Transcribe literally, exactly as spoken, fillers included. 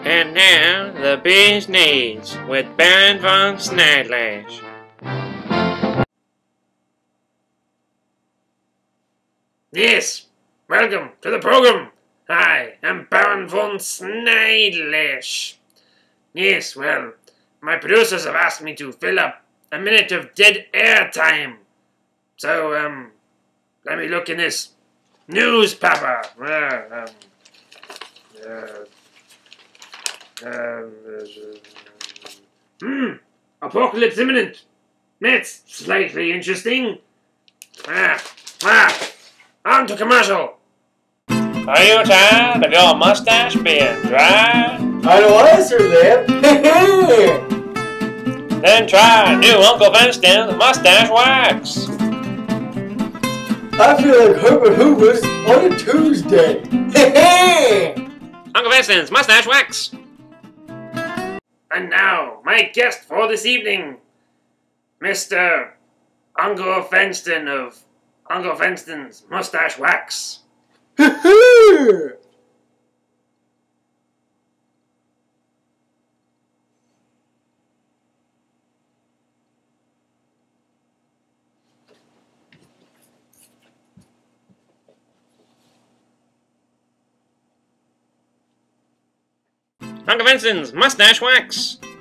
And now, the Bee's Knees with Baron von Snidelash. Yes, welcome to the program. Hi, I'm Baron von Snidelash. Yes, well, my producers have asked me to fill up a minute of dead air time. So, um, let me look in this newspaper. Uh, um, uh, uh, hmm, apocalypse imminent. That's slightly interesting. Ah, ah, on to commercial. Are you tired of your mustache being dry? I don't answer that. Then try new Uncle Winston's Mustache Wax. I feel like Herbert Hoover's on a Tuesday. Uncle Winston's Mustache Wax. And now, my guest for this evening, Mister Uncle Winston of Uncle Winston's Mustache Wax. Uncle Winston's Mustache Wax.